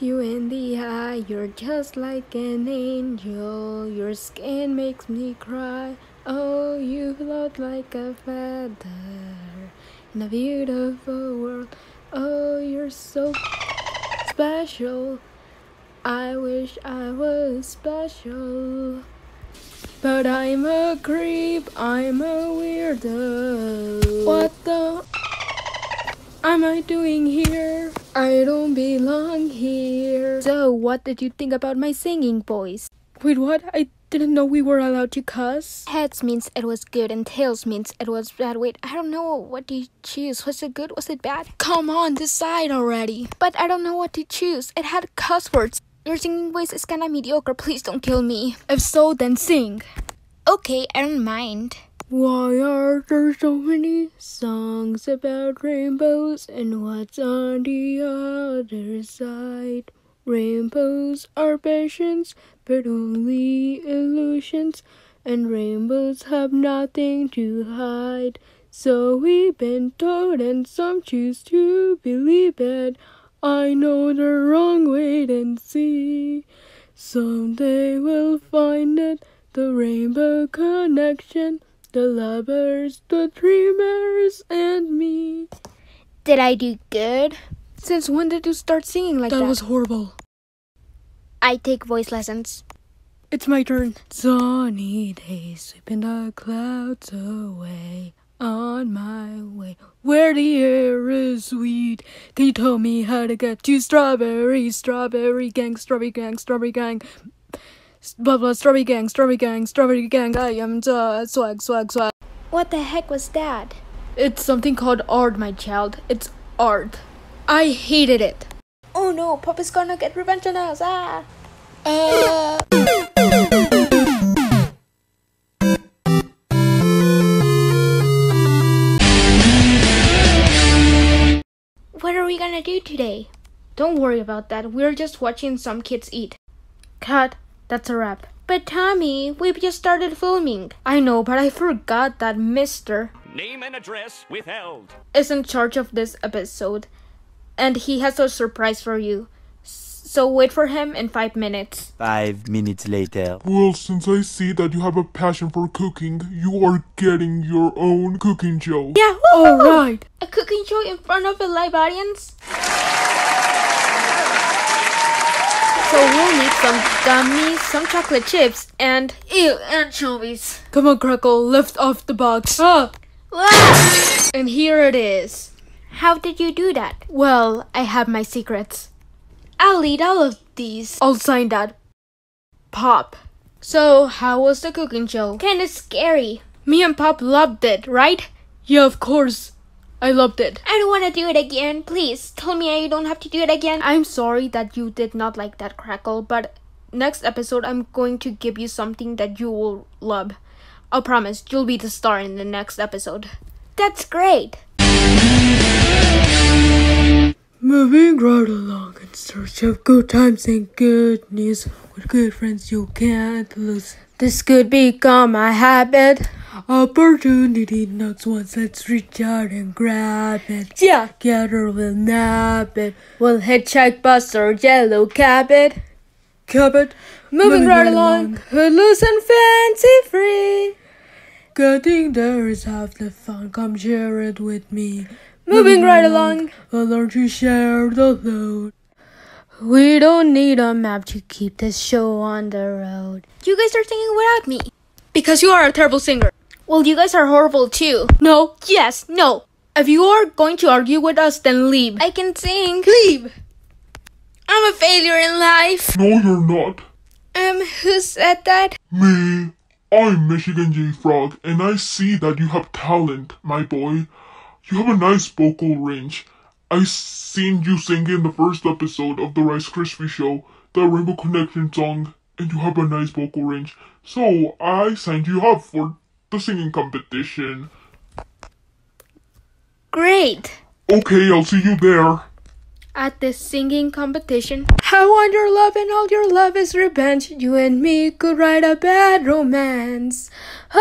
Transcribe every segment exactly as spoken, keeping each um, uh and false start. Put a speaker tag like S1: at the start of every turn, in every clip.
S1: you in the eye. You're just like an angel. Your skin makes me cry. Oh, you float like a feather in a beautiful world. Oh, you're so special. I wish I was special. But I'm a creep, I'm a weirdo. What the am I doing here? I don't belong here. So, what did you think about my singing voice? Wait, what? I didn't know we were allowed to cuss. Heads means it was good and tails means it was bad. Wait, I don't know. What do you choose? Was it good? Was it bad? Come on, decide already. But I don't know what to choose. It had cuss words. Your singing voice is kinda mediocre. Please don't kill me. If so, then sing. Okay, I don't mind. Why are there so many songs about rainbows and what's on the other side? Rainbows are passions, but only illusions, and rainbows have nothing to hide. So we've been told, and some choose to believe it. I know the wrong, wait and see. Someday we'll find it, the rainbow connection, the lovers, the dreamers, and me. Did I do good? Since when did you start singing like that? That was horrible. I take voice lessons. It's my turn. Sunny days, sweeping the clouds away. On my way, where the air is sweet. Can you tell me how to get to strawberry, strawberry gang, strawberry gang, strawberry gang, blah blah, strawberry gang, strawberry gang, strawberry gang. I am the swag, swag, swag. What the heck was that? It's something called art, my child. It's art. I hated it. Oh no, Pop is gonna get revenge on us. Ah. Uh. What are we gonna do today? Don't worry about that. We're just watching some kids eat. Cut. That's a wrap. But Tommy, we've just started filming. I know, but I forgot that Mister
S2: Name and address withheld
S1: is in charge of this episode. And he has a surprise for you. So wait for him in five minutes.
S3: Five minutes later.
S4: Well, since I see that you have a passion for cooking, you are getting your own cooking show.
S1: Yeah, alright. A cooking show in front of a live audience? So we'll need some gummies, some chocolate chips, and ew, anchovies. Come on, Crackle, lift off the box. Ah! Ah! And here it is. How did you do that? Well, I have my secrets. I'll eat all of these. I'll sign that. Pop. So, how was the cooking show? Kinda scary. Me and Pop loved it, right? Yeah, of course. I loved it. I don't want to do it again. Please, tell me I don't have to do it again. I'm sorry that you did not like that, Crackle, but next episode I'm going to give you something that you will love. I promise, you'll be the star in the next episode. That's great. Moving right along in search of good times and good news. With good friends you can't lose. This could become a habit. Opportunity knocks once, let's reach out and grab it. Yeah, together we'll nab it. We'll hitchhike, bus, or yellow cab it. Cab it. Moving, Moving right, right along, loose and fancy free. Getting there is half the fun, come share it with me. Moving right along, we'll learn to share the load. We don't need a map to keep this show on the road. You guys are singing without me. Because you are a terrible singer. Well, you guys are horrible too. No, yes, no. If you are going to argue with us, then leave. I can sing. Leave. I'm a failure in life.
S4: No, you're not.
S1: Um, who said that?
S4: Me. I'm Michigan J Frog, and I see that you have talent, my boy. You have a nice vocal range. I seen you sing in the first episode of the Rice Krispie show, the Rainbow Connection song, and you have a nice vocal range. So I signed you up for the singing competition.
S1: Great.
S4: Okay, I'll see you there.
S1: At this singing competition. I want your love and all your love is revenge. You and me could write a bad romance. Ah,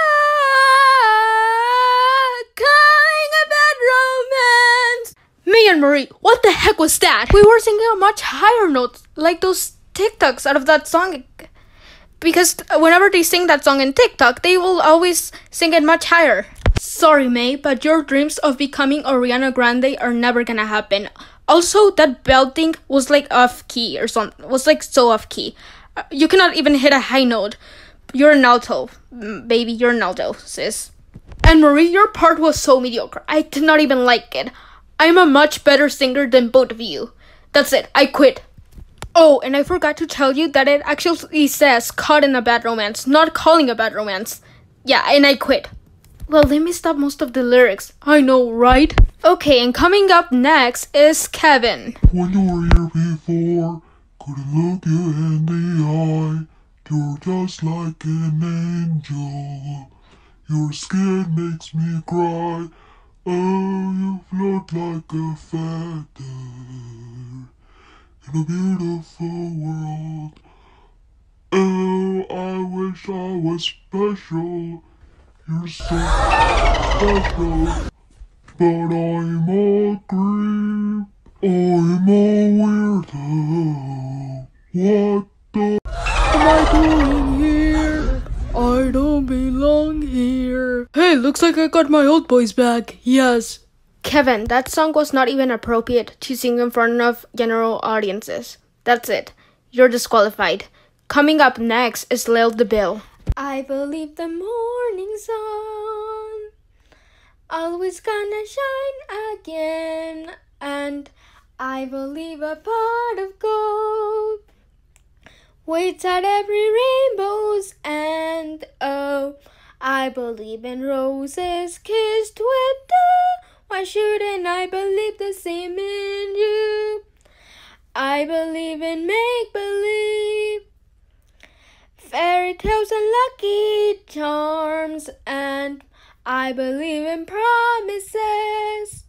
S1: calling a bad romance. Me Anne-Marie, what the heck was that? We were singing a much higher note, like those TikToks out of that song. Because whenever they sing that song in TikTok, they will always sing it much higher. Sorry, May, but your dreams of becoming Ariana Grande are never gonna happen. Also, that belting was like off key or something. Was like so off key. You cannot even hit a high note. You're an alto, baby. You're an alto, sis. Anne-Marie, your part was so mediocre. I did not even like it. I'm a much better singer than both of you. That's it. I quit. Oh, and I forgot to tell you that it actually says caught in a bad romance, not calling a bad romance. Yeah, and I quit. Well, let me stop most of the lyrics. I know, right? Okay, and coming up next is Kevin.
S4: When you were here before, couldn't look you in the eye. You're just like an angel. Your skin makes me cry. Oh, you float like a feather in a beautiful world. Oh, I wish I was special. You're so special. But I'm a creep. I'm a weirdo. What the am I doing here? I don't belong here. Hey, looks like I got my old boys back. Yes.
S1: Kevin, that song was not even appropriate to sing in front of general audiences. That's it. You're disqualified. Coming up next is Lil the Bill. I believe the morning sun always gonna shine again, and I believe a pot of gold waits at every rainbow's end. Oh, I believe in roses kissed with dew. Why shouldn't I believe the same in you? I believe in make-believe, fairy tales and lucky charms, and I believe in promises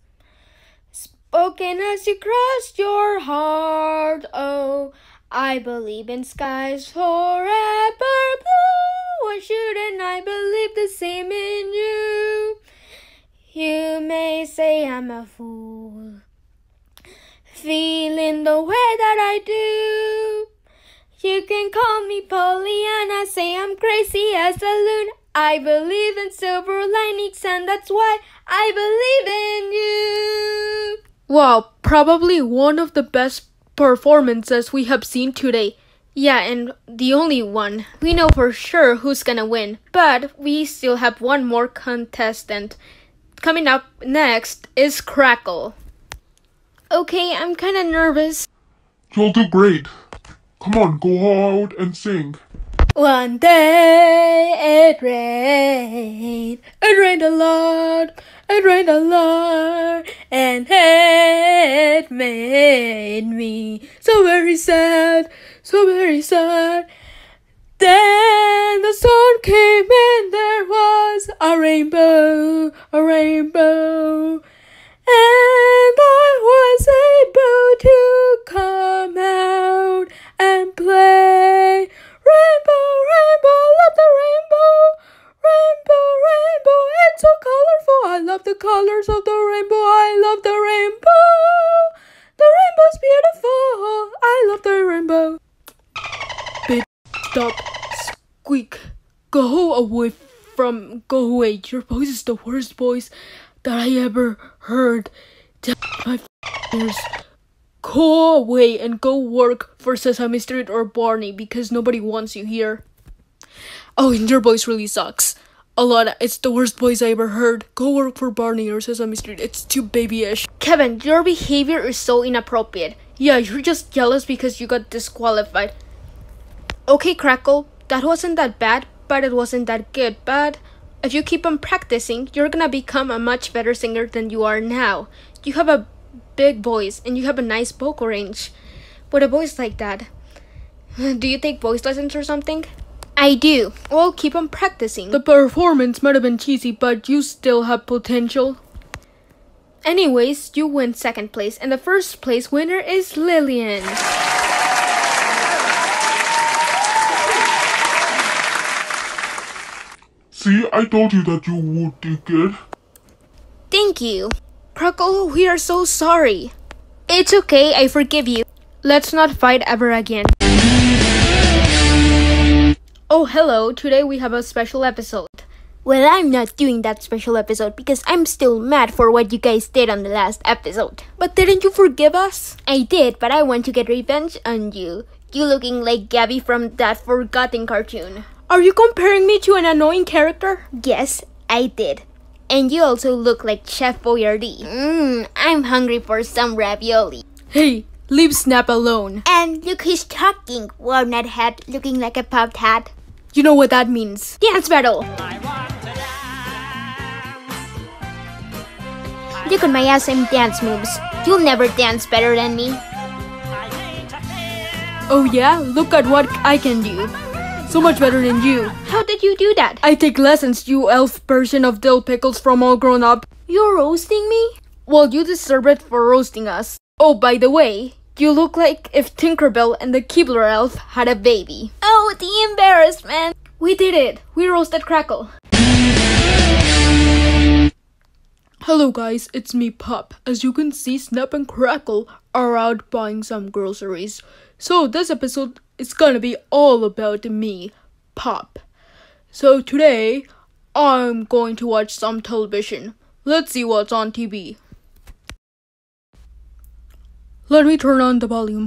S1: spoken as you crossed your heart. Oh, I believe in skies forever blue. Why shouldn't I believe the same in you? You may say I'm a fool, feeling the way that I do. You can call me Pollyanna, say I'm crazy as a loon. I believe in silver linings, and that's why I believe in you. Wow, probably one of the best performances we have seen today. Yeah, and the only one. We know for sure who's gonna win, but we still have one more contestant. Coming up next is Crackle. Okay, I'm kinda nervous.
S4: You'll do great. Come on, go out and sing.
S1: One day it rained, it rained a lot, it rained a lot, and it made me so very sad, so very sad. Then the sun came and there was a rainbow, a rainbow, and I was able to come out and play. Rainbow, rainbow, love the rainbow. Rainbow, rainbow, it's so colorful. I love the colors of the rainbow. I love the rainbow. The rainbow's beautiful. I love the rainbow. Bitch, stop. Squeak. Go away from, go away. Your voice is the worst voice that I ever heard. Damn my ears. Go away and go work for Sesame Street or Barney because nobody wants you here. Oh, and your voice really sucks. A lot. It's the worst voice I ever heard. Go work for Barney or Sesame Street. It's too babyish. Kevin, your behavior is so inappropriate. Yeah, you're just jealous because you got disqualified. Okay, Crackle, that wasn't that bad, but it wasn't that good. But if you keep on practicing, you're gonna become a much better singer than you are now. You have a big voice and you have a nice vocal range. With a voice like that, do you take voice lessons or something? I do. Well, keep on practicing. The performance might have been cheesy, but you still have potential. Anyways, you win second place, and the first place winner is Lillian.
S4: See, I told you that you would do good.
S1: Thank you. Crackle, we are so sorry. It's okay, I forgive you. Let's not fight ever again. Oh, hello. Today we have a special episode. Well, I'm not doing that special episode because I'm still mad for what you guys did on the last episode. But didn't you forgive us? I did, but I want to get revenge on you. You looking like Gabby from that forgotten cartoon. Are you comparing me to an annoying character? Yes, I did. And you also look like Chef Boyardee. Mmm, I'm hungry for some ravioli. Hey, leave Snap alone. And look who's talking, walnut head looking like a popped hat. You know what that means. Dance battle! Look at my awesome dance moves. You'll never dance better than me. Oh yeah? Look at what I can do. So much better than you. How did you do that? I take lessons, you elf version of dill pickles from All Grown Up. You're roasting me? Well, you deserve it for roasting us. Oh, by the way, you look like if Tinkerbell and the Keebler elf had a baby. Oh, the embarrassment. We did it. We roasted Crackle. Hello guys, it's me Pop. As you can see, Snap and Crackle are out buying some groceries. So this episode is gonna be all about me, Pop. So today, I'm going to watch some television. Let's see what's on T V. Let me turn on the volume.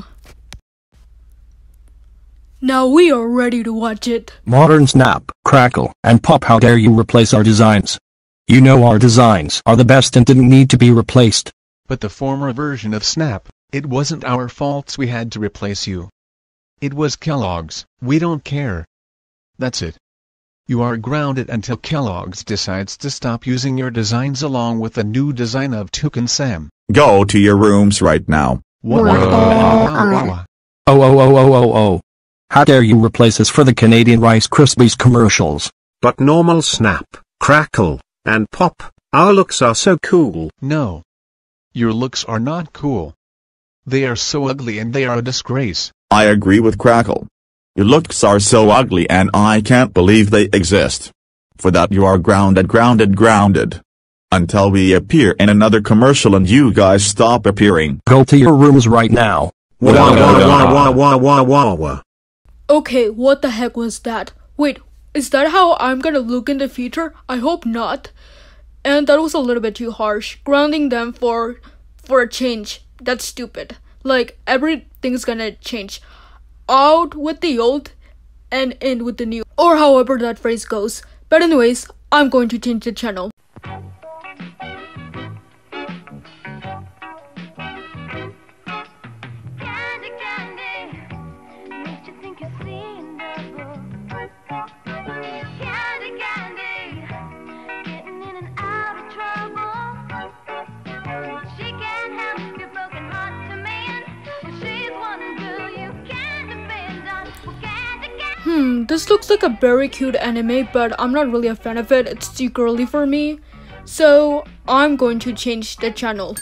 S1: Now we are ready to watch it.
S3: Modern Snap, Crackle, and Pop, how dare you replace our designs? You know our designs are the best and didn't need to be replaced.
S5: But the former version of Snap, it wasn't our faults we had to replace you. It was Kellogg's. We don't care. That's it. You are grounded until Kellogg's decides to stop using your designs along with the new design of Toucan Sam.
S6: Go to your rooms right now.
S5: What?
S3: Oh, oh, oh, oh, oh, oh. How dare you replace us for the Canadian Rice Krispies commercials?
S7: But normal Snap, Crackle, and Pop, our looks are so cool.
S5: No. Your looks are not cool. They are so ugly and they are a disgrace.
S6: I agree with Crackle. Your looks are so ugly and I can't believe they exist. For that you are grounded, grounded, grounded. Until we appear in another commercial and you guys stop appearing.
S3: Go to your rooms right now.
S7: Wah wah wah wah wah wah wah.
S1: Okay, what the heck was that? Wait, is that how I'm gonna look in the future? I hope not. And that was a little bit too harsh. Grounding them for for a change. That's stupid. Like, everything's gonna change. Out with the old and in with the new. Or however that phrase goes. But anyways, I'm going to change the channel. Hmm, this looks like a very cute anime, but I'm not really a fan of it. It's too girly for me. So, I'm going to change the channel.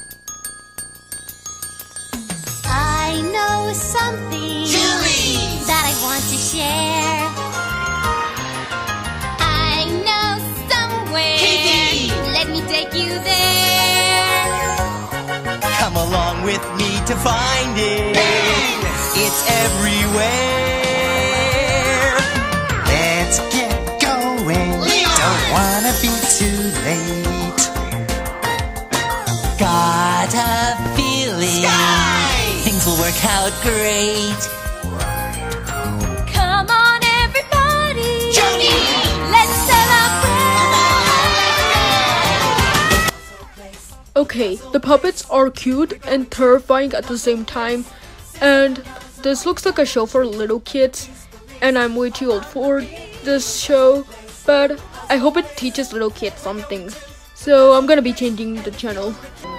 S8: I know something Julie! That I want to share. I know somewhere. Katie! Let me take you there.
S9: Come along with me to find it. Bang! It's everywhere. Let's get going. Leon! Don't wanna be too late. Got a feeling Sky! Things will work out great.
S8: Come on, everybody.
S9: Jody!
S8: Let's celebrate.
S1: Okay, the puppets are cute and terrifying at the same time. And this looks like a show for little kids. And I'm way too old for this show, but I hope it teaches little kids something. So I'm gonna be changing the channel.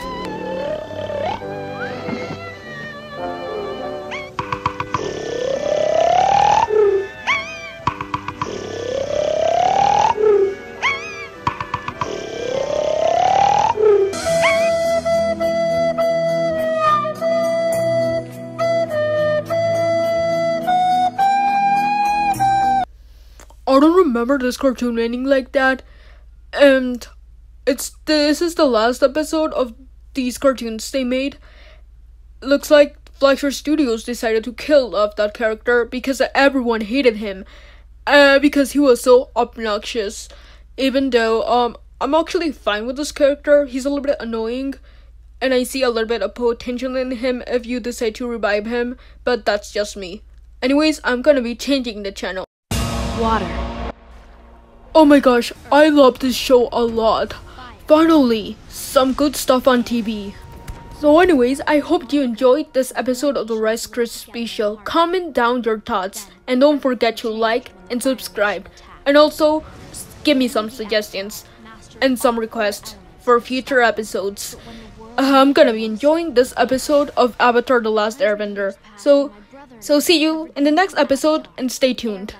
S1: I don't remember this cartoon ending like that, and it's this is the last episode of these cartoons they made. Looks like Fleischer Studios decided to kill off that character because everyone hated him. Uh, because he was so obnoxious. Even though, um, I'm actually fine with this character. He's a little bit annoying. And I see a little bit of potential in him if you decide to revive him. But that's just me. Anyways, I'm gonna be changing the channel.
S10: Water.
S1: Oh my gosh, I love this show a lot. Finally, some good stuff on T V. So anyways, I hope you enjoyed this episode of the Rice Krispie Show. Comment down your thoughts and don't forget to like and subscribe. And also, give me some suggestions and some requests for future episodes. Uh, I'm gonna be enjoying this episode of Avatar The Last Airbender. So, so see you in the next episode and stay tuned.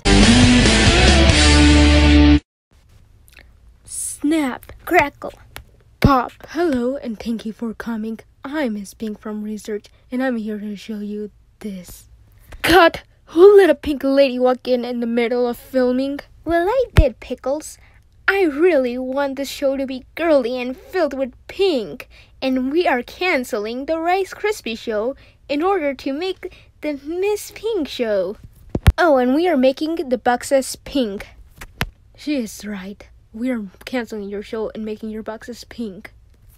S10: Snap, crackle,
S1: Pop, hello and thank you for coming. I'm Miss Pink from Research and I'm here to show you this. Cut! Who let a pink lady walk in in the middle of filming?
S10: Well, I did, Pickles. I really want the show to be girly and filled with pink, and we are canceling the Rice Krispie Show in order to make the Miss Pink Show. Oh, and we are making the boxes pink.
S1: She is right. We are canceling your show and making your boxes pink.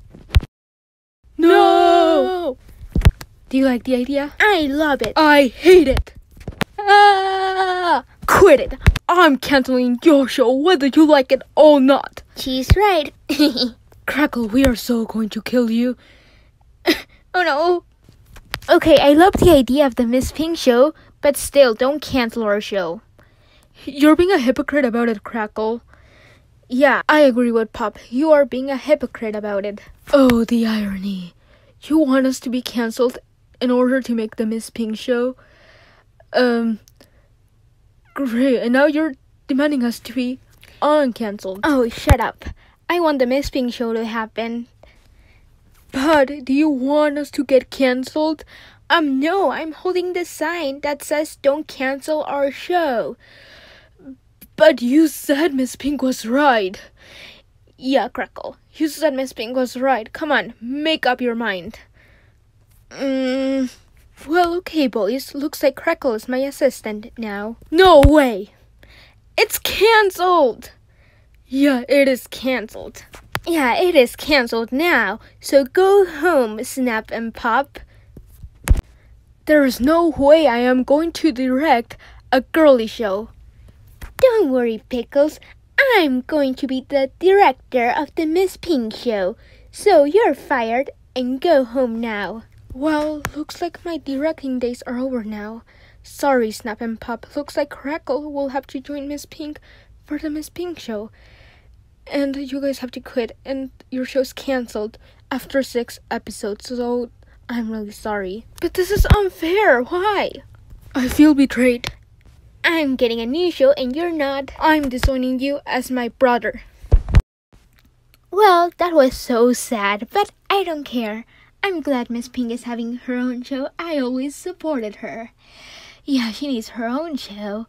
S1: No! Do you like the idea?
S10: I love it.
S1: I hate it. Ah! Quit it. I'm canceling your show whether you like it or not.
S10: She's right.
S1: Crackle, we are so going to kill you.
S10: Oh no. Okay, I love the idea of the Miss Pink Show, but still, don't cancel our show.
S1: You're being a hypocrite about it, Crackle.
S10: Yeah, I agree with Pop. You are being a hypocrite about it.
S1: Oh, the irony. You want us to be cancelled in order to make the Miss Pink Show? Um, great. And now you're demanding us to be uncancelled.
S10: Oh, shut up. I want the Miss Pink Show to happen.
S1: But do you want us to get cancelled?
S10: Um, no, I'm holding the sign that says don't cancel our show.
S1: But you said Miss Pink was right.
S10: Yeah, Crackle. You said Miss Pink was right. Come on, make up your mind.
S1: Mm,
S10: well, okay, boys. Looks like Crackle is my assistant now.
S1: No way.
S10: It's cancelled.
S1: Yeah, it is cancelled.
S10: Yeah, it is cancelled now. So go home, Snap and Pop.
S1: There is no way I am going to direct a girly show.
S10: Don't worry, Pickles. I'm going to be the director of the Miss Pink Show. So you're fired and go home now.
S1: Well, looks like my directing days are over now. Sorry, Snap and Pop. Looks like Crackle will have to join Miss Pink for the Miss Pink Show. And you guys have to quit and your show's cancelled after six episodes. So I'm really sorry. But this is unfair. Why? I feel betrayed.
S10: I'm getting a new show and you're not.
S1: I'm disowning you as my brother.
S10: Well, that was so sad, but I don't care. I'm glad Miss Pink is having her own show. I always supported her. Yeah, she needs her own show.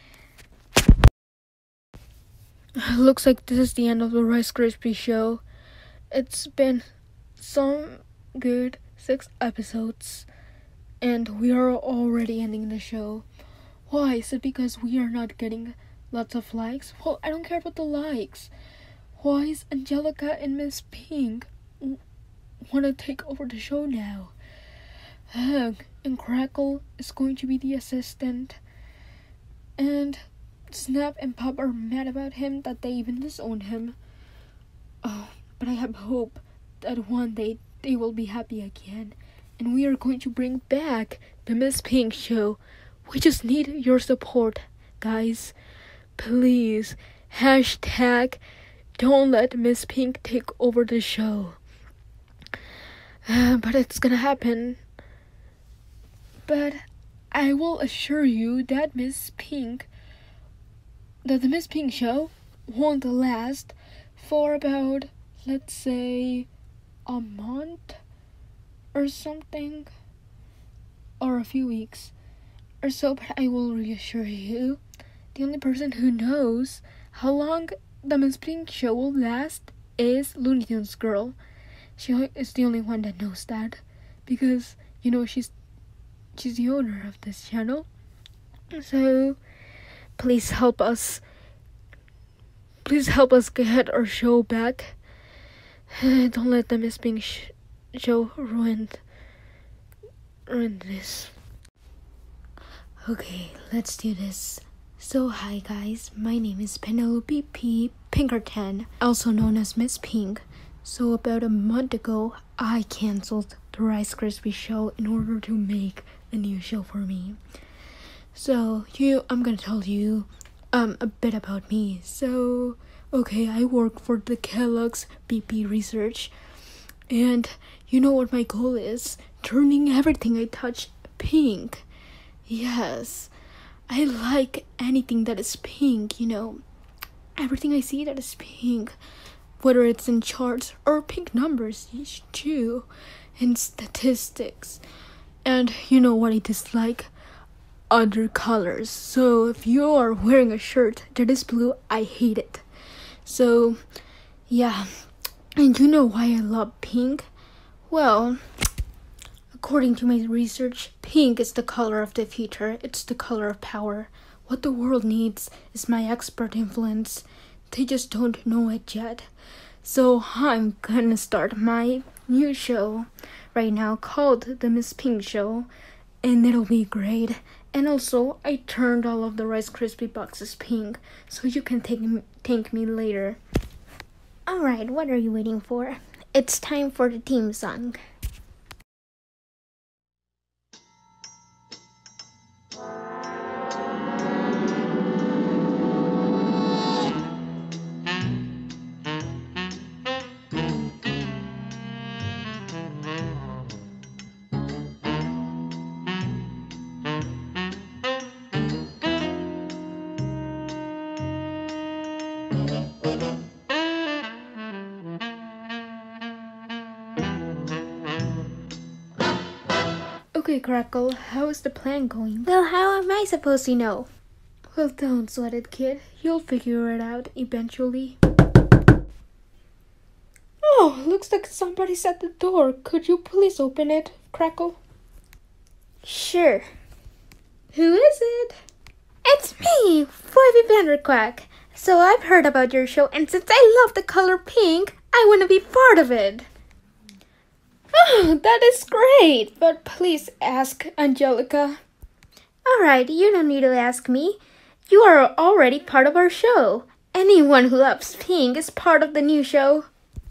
S1: Looks like this is the end of the Rice Krispie Show. It's been some good six episodes, and we are already ending the show. Why? Is it because we are not getting lots of likes? Well, I don't care about the likes. Why is Angelica and Miss Pink want to take over the show now? Ugh, and Crackle is going to be the assistant. And Snap and Pop are mad about him that they even disowned him. Oh, but I have hope that one day they will be happy again. And we are going to bring back the Miss Pink Show. We just need your support, guys. Please, hashtag don't let Miss Pink take over the show. Uh, but it's gonna happen. But I will assure you that Miss Pink, that the Miss Pink Show won't last for about, let's say, a month or something, or a few weeks or so, but I will reassure you, the only person who knows how long the Miss Pink Show will last is Looney Tunes Girl. She is the only one that knows that, because you know she's she's the owner of this channel. So please help us. Please help us get our show back. Don't let the Miss Pink sh- show ruin ruin this. Okay, let's do this. So hi guys, my name is Penelope P. Pinkerton, also known as Miss Pink. So about a month ago, I cancelled the Rice Krispie show in order to make a new show for me. So you, I'm gonna tell you um a bit about me. So okay, I work for the Kellogg's B P Research, and you know what my goal is? Turning everything I touch pink. Yes, I like anything that is pink, you know. Everything I see that is pink, whether it's in charts or pink numbers too, and statistics. And you know what I dislike? Other colors. So if you are wearing a shirt that is blue, I hate it. So yeah, and you know why I love pink? Well, according to my research, pink is the color of the future. It's the color of power. What the world needs is my expert influence. They just don't know it yet. So I'm gonna start my new show right now called The Miss Pink Show, and it'll be great. And also, I turned all of the Rice Krispie boxes pink, so you can take m- thank me later.
S10: Alright, what are you waiting for? It's time for the theme song.
S1: Okay, Crackle, how is the plan going?
S10: Well, how am I supposed to know?
S1: Well, don't sweat it, kid. You'll figure it out eventually. Oh, looks like somebody's at the door. Could you please open it, Crackle?
S10: Sure.
S1: Who is it?
S10: It's me, Phoebe Vanderquack. So I've heard about your show, and since I love the color pink, I want to be part of it.
S1: Oh, that is great, but please ask Angelica.
S10: Alright, you don't need to ask me. You are already part of our show. Anyone who loves pink is part of the new show.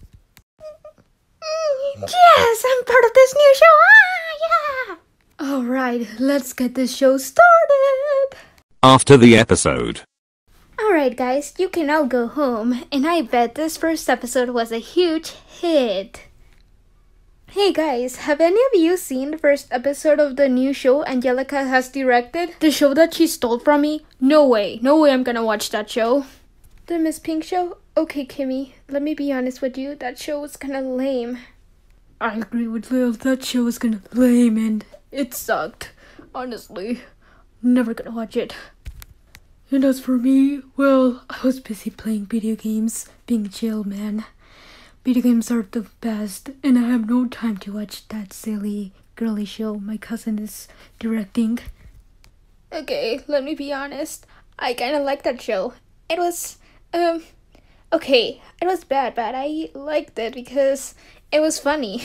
S10: Yes, I'm part of this new show. Ah, yeah.
S1: Alright, let's get this show started.
S3: After the episode.
S10: Alright guys, you can all go home, and I bet this first episode was a huge hit.
S1: Hey guys, have any of you seen the first episode of the new show Angelica has directed? The show that she stole from me? No way, no way I'm gonna watch that show. The Miss Pink show? Okay, Kimmy, let me be honest with you, that show was kinda lame. I agree with Lil, that show was kinda lame and it sucked. Honestly, never gonna watch it. And as for me, well, I was busy playing video games, being chill, man. Video games are the best, and I have no time to watch that silly, girly show my cousin is directing. Okay, let me be honest. I kinda liked that show. It was, um, okay, it was bad, but I liked it because it was funny.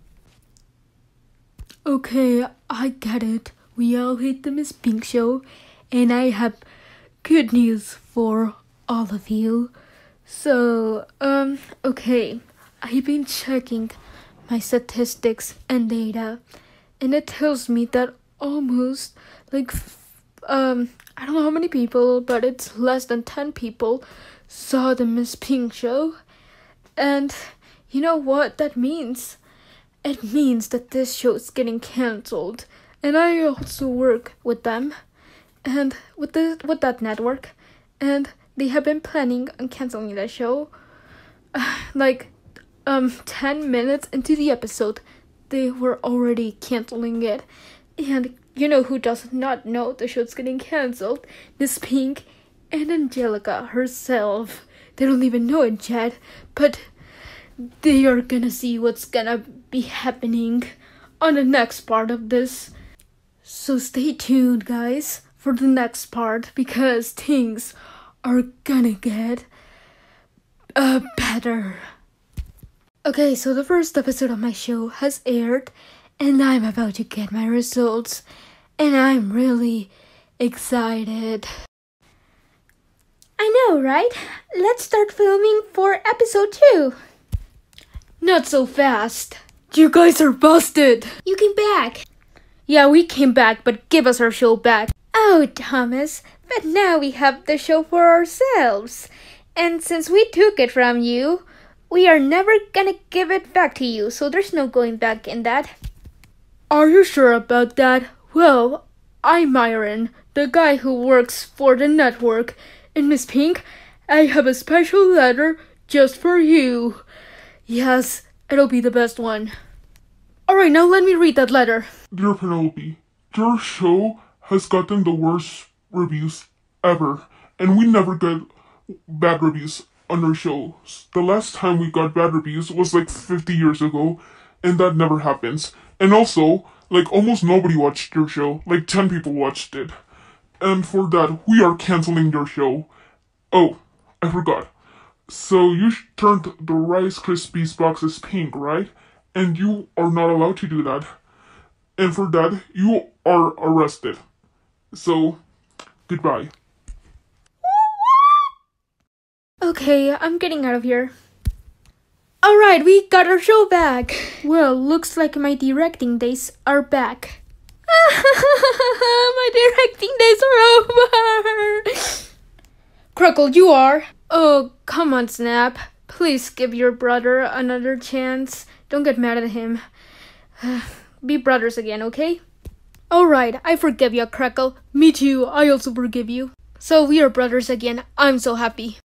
S1: Okay, I get it. We all hate the Miss Pink show, and I have good news for all of you. So, um, okay. I've been checking my statistics and data, and it tells me that almost, like, um, I don't know how many people, but it's less than ten people saw the Miss Pink show. And you know what that means? It means that this show is getting cancelled. And I also work with them, and with the with that network, and they have been planning on canceling that show. Uh, like, um, ten minutes into the episode, they were already canceling it. And you know who does not know the show's getting cancelled? Miss Pink and Angelica herself. They don't even know it yet, but they are gonna see what's gonna be happening on the next part of this. So stay tuned, guys, for the next part, because things are gonna get uh, better. Okay, so the first episode of my show has aired, and I'm about to get my results, and I'm really excited.
S10: I know, right? Let's start filming for episode two.
S1: Not so fast. You guys are busted.
S10: You came back.
S1: Yeah, we came back, but give us our show back.
S10: Oh, Thomas, but now we have the show for ourselves. And since we took it from you, we are never gonna give it back to you, so there's no going back in that.
S1: Are you sure about that? Well, I'm Myron, the guy who works for the network. And Miss Pink, I have a special letter just for you. Yes, it'll be the best one. Alright, now let me read that letter.
S4: Dear Penelope, your show has gotten the worst reviews ever, and we never get bad reviews on our shows. The last time we got bad reviews was like fifty years ago, and that never happens. And also, like almost nobody watched your show, like ten people watched it. And for that, we are canceling your show. Oh, I forgot. So you turned the Rice Krispies boxes pink, right? And you are not allowed to do that. And for that, you are arrested. So, goodbye.
S1: Okay, I'm getting out of here. Alright, we got our show back. Well, looks like my directing days are back. My directing days are over. Crackle, you are. Oh, come on, Snap. Please give your brother another chance. Don't get mad at him. Be brothers again, okay? Alright, I forgive you, Crackle. Me too, I also forgive you. So we are brothers again. I'm so happy.